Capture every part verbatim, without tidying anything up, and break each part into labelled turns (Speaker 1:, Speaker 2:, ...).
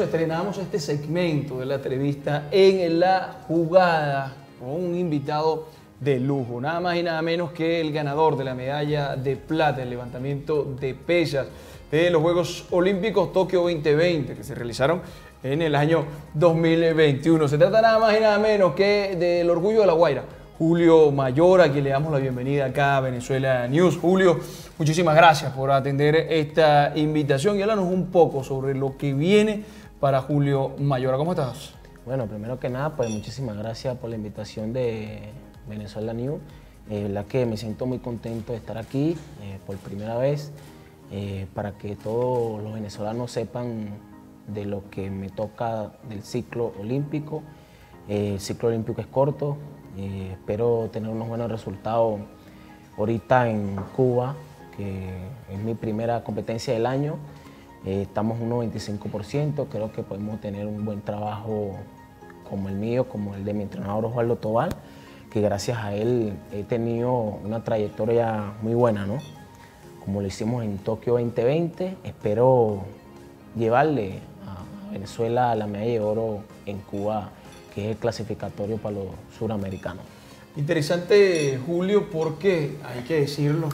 Speaker 1: estrenamos este segmento de la entrevista en la jugada con un invitado de lujo, nada más y nada menos que el ganador de la medalla de plata en levantamiento de pesas de los Juegos Olímpicos Tokio veinte veinte que se realizaron en el año dos mil veintiuno. Se trata nada más y nada menos que del orgullo de La Guaira, Julio Mayora, a quien le damos la bienvenida acá a Venezuela News. Julio, muchísimas gracias por atender esta invitación y hablarnos un poco sobre lo que viene para Julio Mayora. ¿Cómo estás?
Speaker 2: Bueno, primero que nada, pues muchísimas gracias por la invitación de Venezuela News. Eh, la que me siento muy contento de estar aquí eh, por primera vez, eh, para que todos los venezolanos sepan de lo que me toca del ciclo olímpico. Eh, el ciclo olímpico es corto. Eh, espero tener unos buenos resultados ahorita en Cuba, que es mi primera competencia del año. Eh, estamos un noventa y cinco por ciento, creo que podemos tener un buen trabajo como el mío, como el de mi entrenador Osvaldo Tobal, que gracias a él he tenido una trayectoria muy buena, ¿no? Como lo hicimos en Tokio veinte veinte, espero llevarle a Venezuela la medalla de oro en Cuba, que es el clasificatorio para los suramericanos.
Speaker 1: Interesante, Julio, porque hay que decirlo,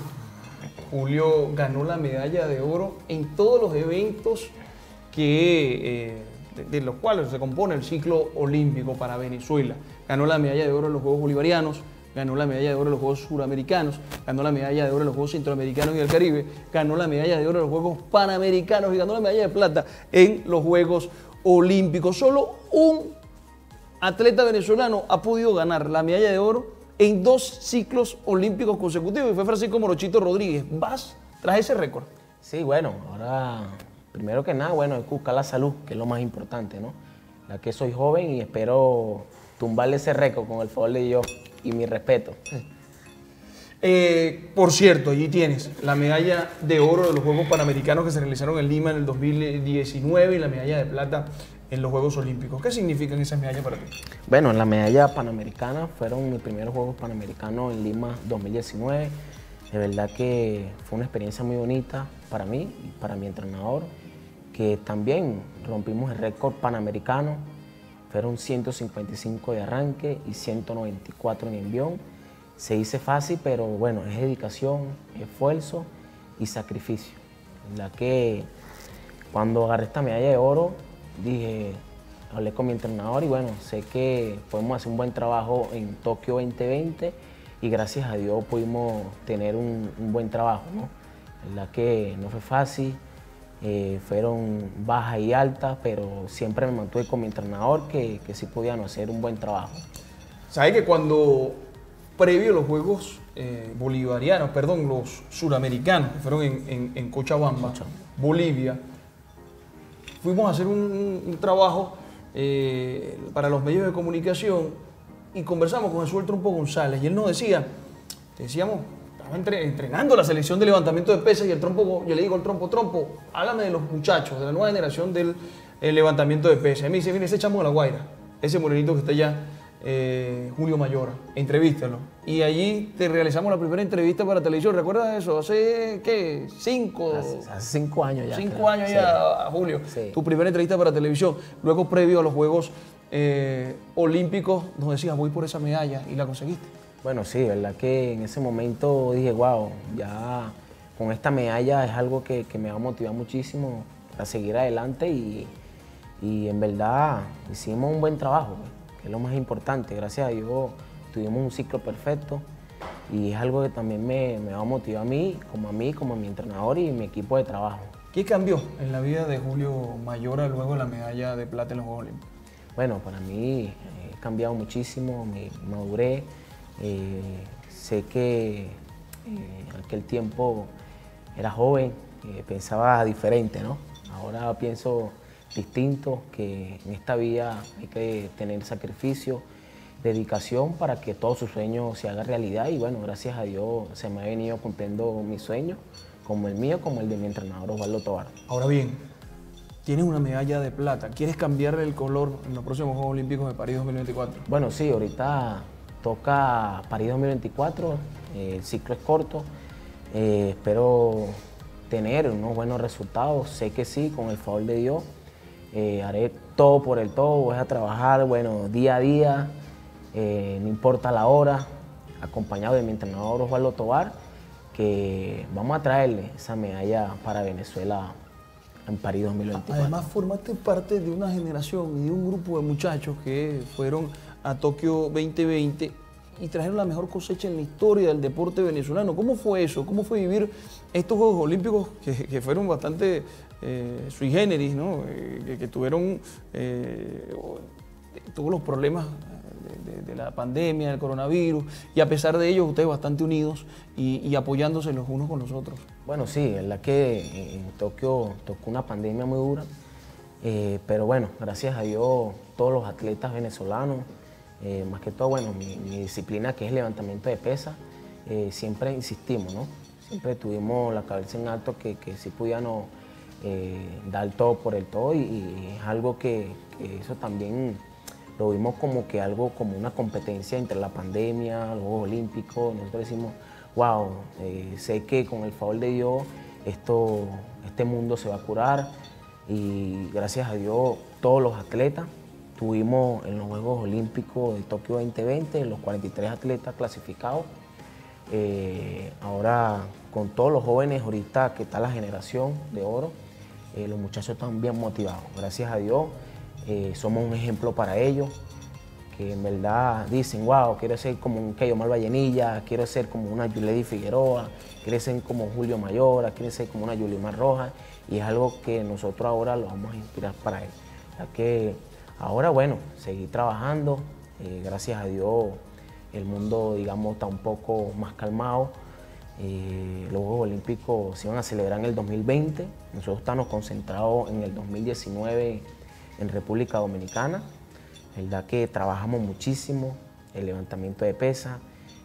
Speaker 1: Julio ganó la medalla de oro en todos los eventos que, eh, de, de los cuales se compone el ciclo olímpico para Venezuela. Ganó la medalla de oro en los Juegos Bolivarianos, ganó la medalla de oro en los Juegos Suramericanos, ganó la medalla de oro en los Juegos Centroamericanos y del Caribe, ganó la medalla de oro en los Juegos Panamericanos y ganó la medalla de plata en los Juegos Olímpicos. Solo un atleta venezolano ha podido ganar la medalla de oro en dos ciclos olímpicos consecutivos y fue Francisco Morochito Rodríguez. ¿Vas tras ese récord?
Speaker 2: Sí, bueno, ahora, primero que nada, bueno, hay que buscar la salud, que es lo más importante, ¿no? La que soy joven y espero tumbarle ese récord con el favor de Dios y mi respeto.
Speaker 1: Eh, por cierto, allí tienes la medalla de oro de los Juegos Panamericanos que se realizaron en Lima en el dos mil diecinueve y la medalla de plata en los Juegos Olímpicos. ¿Qué significan esas medallas para ti?
Speaker 2: Bueno, la medalla panamericana fueron mis primeros Juegos Panamericanos en Lima dos mil diecinueve. De verdad que fue una experiencia muy bonita para mí y para mi entrenador, que también rompimos el récord panamericano. Fueron ciento cincuenta y cinco de arranque y ciento noventa y cuatro en envión. Se dice fácil, pero bueno, es dedicación, esfuerzo y sacrificio. La que cuando agarré esta medalla de oro, dije, hablé con mi entrenador y bueno, sé que podemos hacer un buen trabajo en Tokio veinte veinte y gracias a Dios pudimos tener un, un buen trabajo, ¿no? La que no fue fácil, eh, fueron bajas y altas, pero siempre me mantuve con mi entrenador que, que sí podían hacer un buen trabajo.
Speaker 1: ¿Sabes que cuando previo a los Juegos eh, Bolivarianos, perdón, los Suramericanos, que fueron en, en, en Cochabamba, Cochabamba, Bolivia, fuimos a hacer un, un trabajo eh, para los medios de comunicación y conversamos con Jesús El Trompo González y él nos decía, decíamos, estaba entre, entrenando la selección de levantamiento de pesas y el Trompo, yo le digo al Trompo, Trompo, háblame de los muchachos, de la nueva generación del levantamiento de pesas. Y me dice, mire, ese chamo de La Guaira, ese morenito que está allá, Eh, Julio Mayora, entrevístalo. Y allí te realizamos la primera entrevista para televisión. ¿Recuerdas eso? ¿Hace qué? ¿Cinco?
Speaker 2: Hace, hace cinco años ya.
Speaker 1: Cinco
Speaker 2: creo.
Speaker 1: años
Speaker 2: sí.
Speaker 1: ya, Julio.
Speaker 2: Sí.
Speaker 1: Tu primera entrevista para televisión. Luego, previo a los Juegos eh, Olímpicos, nos decías, voy por esa medalla y la conseguiste.
Speaker 2: Bueno, sí, verdad que en ese momento dije, wow, ya con esta medalla es algo que, que me va a motivar muchísimo para seguir adelante y, y en verdad hicimos un buen trabajo, que es lo más importante. Gracias a Dios tuvimos un ciclo perfecto y es algo que también me, me va a motivar a mí, como a mí, como a mi entrenador y mi equipo de trabajo.
Speaker 1: ¿Qué cambió en la vida de Julio Mayora luego de la medalla de plata en los Juegos Olímpicos?
Speaker 2: Bueno, para mí he cambiado muchísimo, me maduré, eh, sé que eh, en aquel tiempo era joven, eh, pensaba diferente, ¿no? Ahora pienso distinto, que en esta vida hay que tener sacrificio, dedicación para que todo su sueño se haga realidad y bueno, gracias a Dios se me ha venido cumpliendo mis sueños, como el mío, como el de mi entrenador Osvaldo Tobar.
Speaker 1: Ahora bien, tienes una medalla de plata, ¿quieres cambiarle el color en los próximos Juegos Olímpicos de París dos mil veinticuatro?
Speaker 2: Bueno, sí, ahorita toca París dos mil veinticuatro, eh, el ciclo es corto, eh, espero tener unos buenos resultados, sé que sí, con el favor de Dios. eh, haré todo por el todo, voy a trabajar, bueno, día a día, eh, no importa la hora, acompañado de mi entrenador Osvaldo Tovar, que vamos a traerle esa medalla para Venezuela en París dos mil veinticuatro.
Speaker 1: Además, formaste parte de una generación y de un grupo de muchachos que fueron a Tokio veinte veinte y trajeron la mejor cosecha en la historia del deporte venezolano. ¿Cómo fue eso? ¿Cómo fue vivir estos Juegos Olímpicos que, que fueron bastante eh, sui generis, ¿no? eh, que, que tuvieron eh, todos los problemas de, de, de la pandemia, del coronavirus, y a pesar de ello ustedes bastante unidos y, y apoyándose los unos con los otros?
Speaker 2: Bueno, sí, es la que en Tokio tocó una pandemia muy dura, eh, pero bueno, gracias a Dios todos los atletas venezolanos, Eh, más que todo, bueno, mi, mi disciplina que es el levantamiento de pesas, eh, siempre insistimos, ¿no? Siempre tuvimos la cabeza en alto que, que sí podíamos eh, dar todo por el todo y, y es algo que, que eso también lo vimos como que algo como una competencia entre la pandemia, los Juegos Olímpicos. Nosotros decimos, wow, eh, sé que con el favor de Dios esto, este mundo se va a curar y gracias a Dios todos los atletas tuvimos en los Juegos Olímpicos de Tokio veinte veinte los cuarenta y tres atletas clasificados. Eh, ahora con todos los jóvenes ahorita que está la generación de oro, eh, los muchachos están bien motivados. Gracias a Dios eh, somos un ejemplo para ellos, que en verdad dicen, wow, quiero ser como un Keyomar Vallenilla, quiero ser como una Yuledi Figueroa, quiero ser como Julio Mayora, quiero ser como una Yulimar Rojas, y es algo que nosotros ahora lo vamos a inspirar para él. Ya que ahora, bueno, seguir trabajando, eh, gracias a Dios el mundo, digamos, está un poco más calmado. Eh, los Juegos Olímpicos se van a celebrar en el dos mil veinte, nosotros estamos concentrados en el dos mil diecinueve en República Dominicana. La verdad que trabajamos muchísimo, el levantamiento de pesas,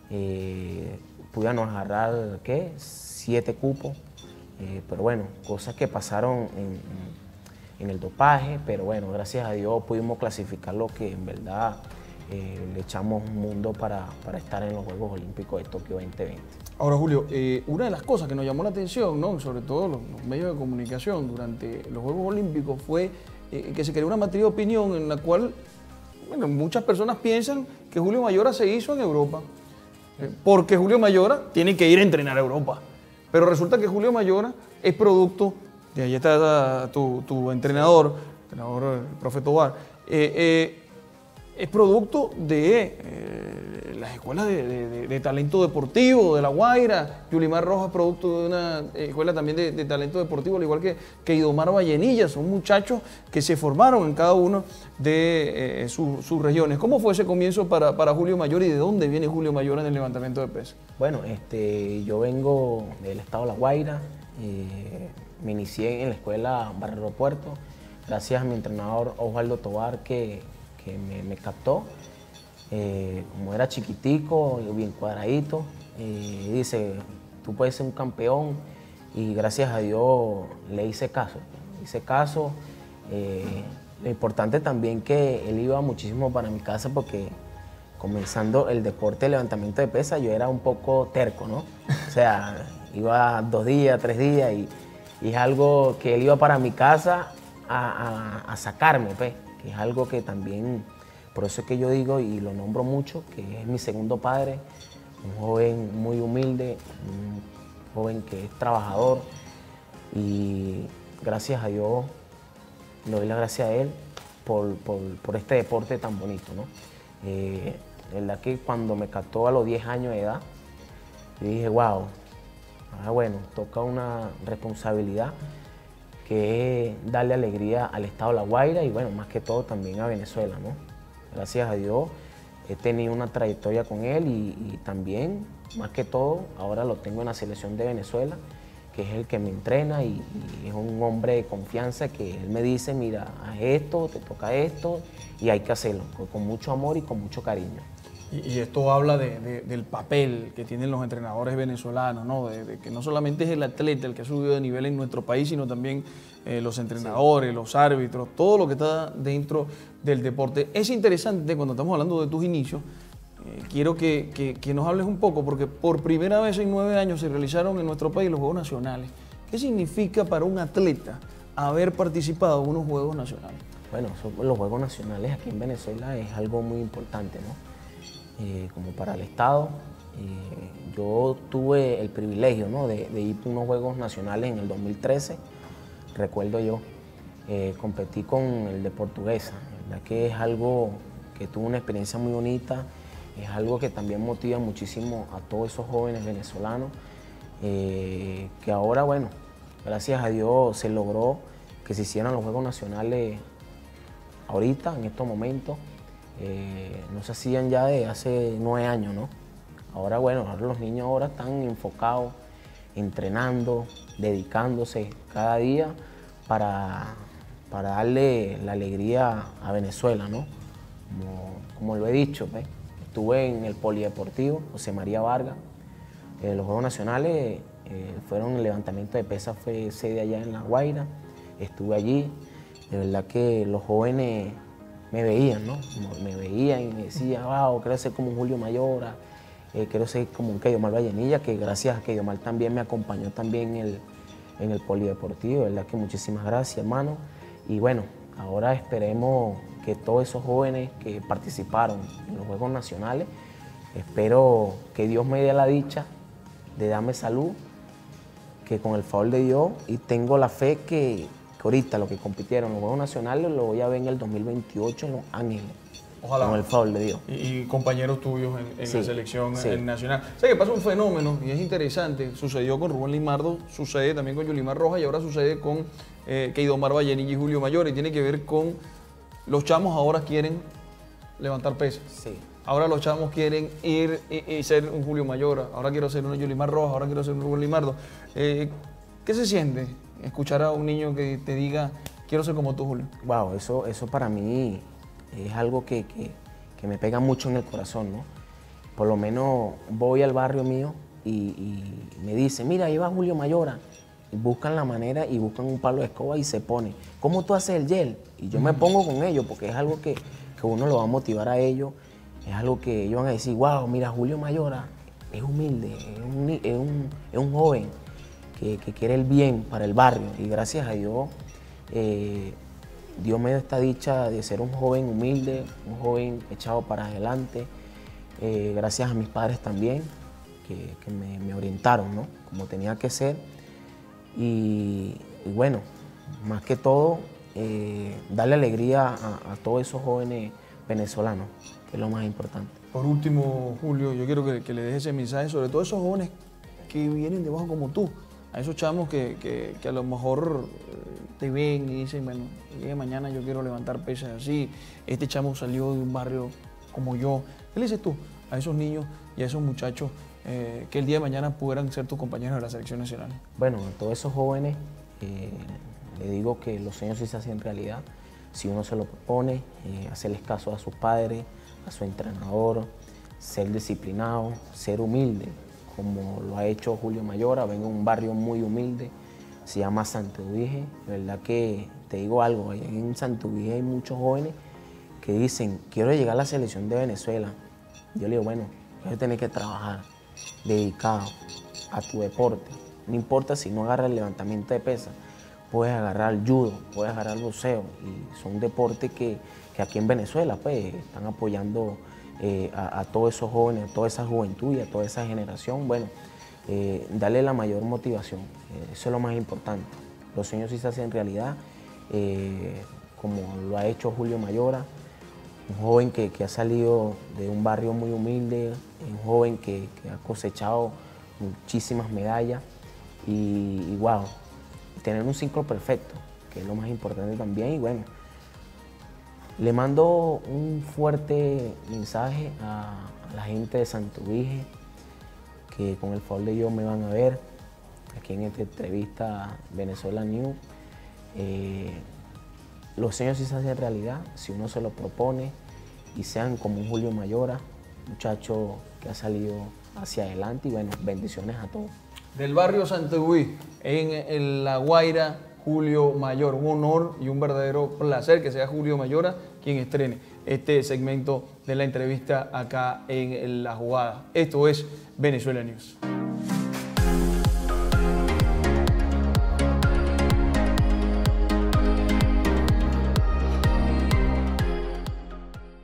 Speaker 2: eh, pudimos agarrar, ¿qué? Siete cupos, eh, pero bueno, cosas que pasaron en, en el dopaje, pero bueno, gracias a Dios pudimos clasificar lo que en verdad eh, le echamos un mundo para, para estar en los Juegos Olímpicos de Tokio veinte veinte.
Speaker 1: Ahora, Julio, eh, una de las cosas que nos llamó la atención, ¿no? Sobre todo los, los medios de comunicación durante los Juegos Olímpicos, fue eh, que se creó una materia de opinión en la cual, bueno, muchas personas piensan que Julio Mayora se hizo en Europa, eh, porque Julio Mayora tiene que ir a entrenar a Europa. Pero resulta que Julio Mayora es producto, y ahí está tu, tu entrenador, entrenador, el profe Tovar, eh, eh, es producto de eh, las escuelas de, de, de talento deportivo de La Guaira. Yulimar Rojas, producto de una escuela también de, de talento deportivo, al igual que, que Idomar Vallenilla. Son muchachos que se formaron en cada uno de eh, su, sus regiones. ¿Cómo fue ese comienzo para, para Julio Mayora y de dónde viene Julio Mayora en el levantamiento de pesas?
Speaker 2: Bueno, este, yo vengo del estado de La Guaira. Eh, me inicié en la escuela Barrio Aeropuerto, gracias a mi entrenador Osvaldo Tovar, que que me, me captó, eh, como era chiquitico, bien cuadradito, eh, dice, tú puedes ser un campeón, y gracias a Dios le hice caso, le hice caso. Eh, lo importante también que él iba muchísimo para mi casa porque comenzando el deporte de levantamiento de pesas yo era un poco terco, ¿no? O sea, iba dos días, tres días y, y es algo que él iba para mi casa a, a, a sacarme, pues. Que es algo que también, por eso es que yo digo y lo nombro mucho, que es mi segundo padre, un joven muy humilde, un joven que es trabajador y gracias a Dios, le doy las gracias a él por, por, por este deporte tan bonito, ¿no? Eh, la verdad que cuando me captó a los diez años de edad, yo dije, wow, ah, bueno, toca una responsabilidad que es darle alegría al estado de La Guaira y bueno, más que todo también a Venezuela, ¿no? Gracias a Dios he tenido una trayectoria con él y, y también, más que todo, ahora lo tengo en la selección de Venezuela, que es el que me entrena y, y es un hombre de confianza que él me dice, mira, haz esto, te toca esto y hay que hacerlo, con mucho amor y con mucho cariño.
Speaker 1: Y, y esto habla de, de, del papel que tienen los entrenadores venezolanos, ¿no? De, de que no solamente es el atleta el que ha subido de nivel en nuestro país, sino también eh, los entrenadores, sí, los árbitros, todo lo que está dentro del deporte. Es interesante cuando estamos hablando de tus inicios, eh, quiero que, que, que nos hables un poco, porque por primera vez en nueve años se realizaron en nuestro país los Juegos Nacionales. ¿Qué significa para un atleta haber participado en unos Juegos Nacionales?
Speaker 2: Bueno, son- los Juegos Nacionales aquí en Venezuela es algo muy importante, ¿no? Eh, como para el Estado. Eh, yo tuve el privilegio, ¿no? de, de ir a unos Juegos Nacionales en el dos mil trece, recuerdo yo. Eh, competí con el de Portuguesa, la verdad que es algo que tuvo una experiencia muy bonita, es algo que también motiva muchísimo a todos esos jóvenes venezolanos, eh, que ahora, bueno, gracias a Dios se logró que se hicieran los Juegos Nacionales ahorita, en estos momentos. Eh, no se hacían ya de hace nueve años, ¿no? Ahora, bueno, ahora los niños ahora están enfocados, entrenando, dedicándose cada día para, para darle la alegría a Venezuela, ¿no? Como, como lo he dicho, ¿ves? Estuve en el Polideportivo José María Vargas. Eh, los Juegos Nacionales eh, fueron el levantamiento de pesas, fue sede allá en La Guaira. Estuve allí. De verdad que los jóvenes me veían, ¿no? Me veían y me decían, wow, quiero ser como un Julio Mayora, eh, quiero ser como un Keidomar Vallenilla, que gracias a Keidomar también me acompañó también en el, en el Polideportivo. De verdad que muchísimas gracias, hermano. Y bueno, ahora esperemos que todos esos jóvenes que participaron en los Juegos Nacionales, espero que Dios me dé la dicha de darme salud, que con el favor de Dios, y tengo la fe que, que ahorita lo que compitieron en los Juegos Nacionales lo voy a ver en el dos mil veintiocho en Los Ángeles.
Speaker 1: Ojalá.
Speaker 2: Con el favor de Dios.
Speaker 1: Y, y compañeros tuyos en, en
Speaker 2: Sí,
Speaker 1: la selección
Speaker 2: sí.
Speaker 1: en nacional. O sea que pasa un fenómeno y es interesante. Sucedió con Rubén Limardo, sucede también con Yulimar Rojas y ahora sucede con eh, Keidomar Vallenilla y Julio Mayor. Y tiene que ver con los chamos ahora quieren levantar pesas.
Speaker 2: Sí.
Speaker 1: Ahora los chamos quieren ir y, y ser un Julio Mayor. Ahora quiero ser un Yulimar Rojas, ahora quiero ser un Rubén Limardo. Eh, ¿Qué se siente escuchar a un niño que te diga, quiero ser como tú, Julio?
Speaker 2: Wow, eso, eso para mí es algo que, que, que me pega mucho en el corazón, ¿no? Por lo menos voy al barrio mío y, y me dicen, mira, ahí va Julio Mayora. Y buscan la manera y buscan un palo de escoba y se pone. ¿Cómo tú haces el gel? Y yo me pongo con ellos porque es algo que, que uno lo va a motivar a ellos. Es algo que ellos van a decir, wow, mira, Julio Mayora es humilde, es un, es un, es un joven que, que quiere el bien para el barrio. Y gracias a Dios, eh, Dios me dio esta dicha de ser un joven humilde, un joven echado para adelante. Eh, gracias a mis padres también, que, que me, me orientaron, ¿no? Como tenía que ser. Y, y bueno, más que todo, eh, darle alegría a, a todos esos jóvenes venezolanos, que es lo más importante.
Speaker 1: Por último, Julio, yo quiero que, que le dejes ese mensaje sobre todo esos jóvenes que vienen debajo como tú, a esos chamos que, que, que a lo mejor te ven y dicen, bueno, el día de mañana yo quiero levantar pesas así, este chamo salió de un barrio como yo. ¿Qué le dices tú a esos niños y a esos muchachos eh, que el día de mañana pudieran ser tus compañeros de la selección nacional?
Speaker 2: Bueno, a todos esos jóvenes eh, les digo que los sueños sí se hacen realidad. Si uno se lo propone, eh, hacerles caso a sus padres, a su entrenador, ser disciplinado, ser humilde, como lo ha hecho Julio Mayora. Vengo de un barrio muy humilde, se llama Santo Ubige. De verdad que te digo algo, en Santo Ubige hay muchos jóvenes que dicen, quiero llegar a la selección de Venezuela. Yo le digo, bueno, vas a tener que trabajar dedicado a tu deporte. No importa si no agarras el levantamiento de pesas, puedes agarrar el judo, puedes agarrar el boxeo. Y son deportes que, que aquí en Venezuela pues, están apoyando eh, a, a todos esos jóvenes, a toda esa juventud y a toda esa generación. Bueno, eh, darle la mayor motivación, eh, eso es lo más importante. Los sueños sí se hacen realidad, eh, como lo ha hecho Julio Mayora, un joven que, que ha salido de un barrio muy humilde, un joven que, que ha cosechado muchísimas medallas y, y wow, tener un ciclo perfecto, que es lo más importante también. Y bueno, le mando un fuerte mensaje a, a la gente de Santo Ubige, que con el favor de Dios me van a ver aquí en esta entrevista Venezuela News. Eh, los sueños sí se hacen realidad si uno se lo propone y sean como un Julio Mayora, muchacho que ha salido hacia adelante. Y bueno, bendiciones a todos.
Speaker 1: Del barrio Santo Ubige, en, en La Guaira, Julio Mayor. Un honor y un verdadero placer que sea Julio Mayora quien estrene este segmento de la entrevista acá en La Jugada. Esto es Venezuela News.